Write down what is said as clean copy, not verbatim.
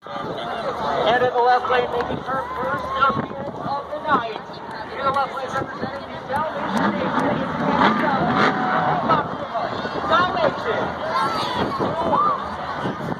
And in the left lane, making her first appearance of the night. In the left lane, representing the Salvation Nation, it's Canada. Foxima, Salvation.